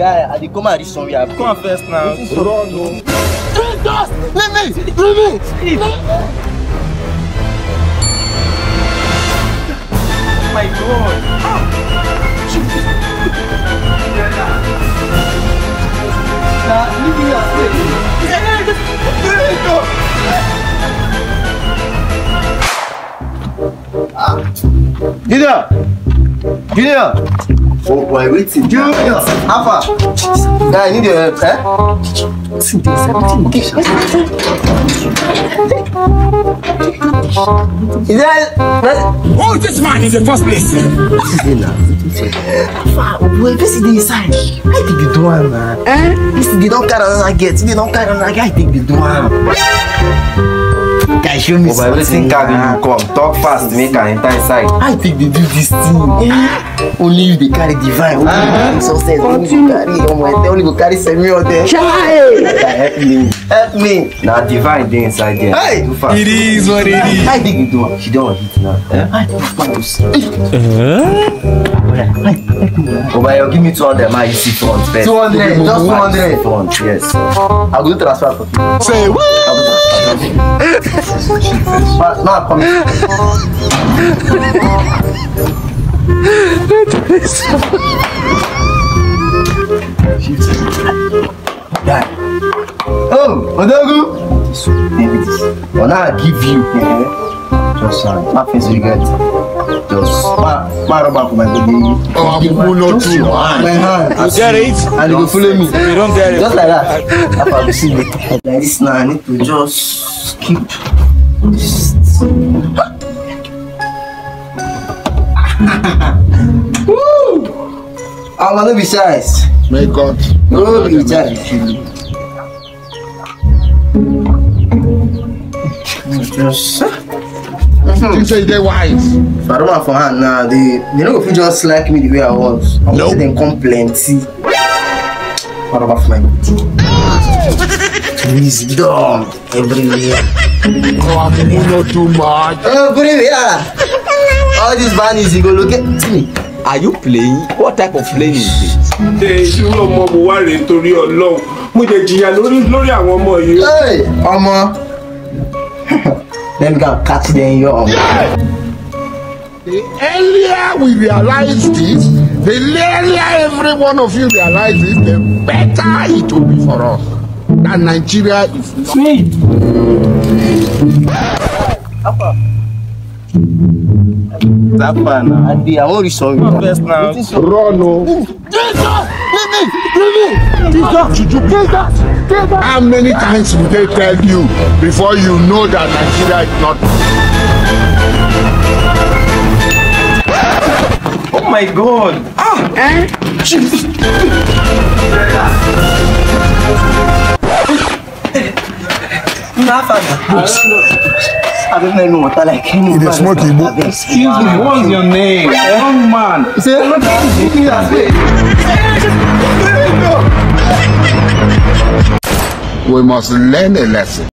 Guy, I dey come and reach somewhere. Come first now. Run, no. Leave me! Leave me! Oh my God. Junior! Junior! Oh boy, waiting. Junior! Alpha! Guy, I need your help, eh? Is that... Who is this man in the first place? Alpha, boy, this is the inside. I think the door, man. Eh? This they don't carry another gate. They don't carry another gate. I think the door. Guy, show me something. Everything cabin you come. Talk fast, make an enter inside. I think they do this thing. Only if they carry divine. Only if they success. Only if they carry only go carry semi or there. Help me. Help me. Now divine dey inside there. Hey! Too fast. It is what it is. I think you do. She don't hit now. I Oh, but you give me 200, man. You see front first. 200, just 200. Front, yes. I'll go transfer for you. Say what? Now come here. Guy. Oh, Odogu. Well, now I give you. Just my face regret. Just my rubber for my body. Oh, I'm not too. My hand. You get it? And you go follow me. You don't get it. Just like that. After we see it. Like this now, I need to just keep this. Woo! I'm gonna be size. May God. No, be size. Just. You say they wise. If I don't have for hand now, they don't go fit just like me the way I was. I want them come plenty. What about my wisdom everywhere? Oh, I'm not too much. Everywhere. All these bunnies, you go look at me. Are you playing? What type of playing is this? Irú ọmọ mo wá rè torí Ọlọ́run. Mo jẹ jìyà lórí àwọn ọmọ yìí. Hey, Omo. Let me go catch them in your The earlier we realize this, the earlier every one of you realize this, the better it will be for us. That Nigeria is free. Zapa now. and I won't reach Come first now. Run, no. How many times will they tell you before you know that Nigeria is not? Oh my God. I don't know what I like. Excuse me, what's your name? Young man. We must learn a lesson.